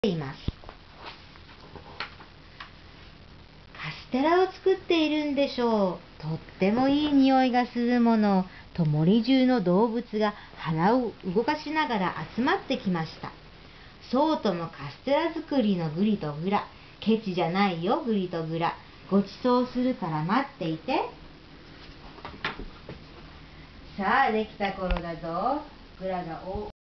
います。カステラを作っているんでしょう。とってもいい匂いがするものと森中の動物が鼻を動かしながら集まってきました。そうともカステラ作りのグリとグラ。ケチじゃないよグリとグラ。ごちそうするから待っていて。さあできた頃だぞ。グラが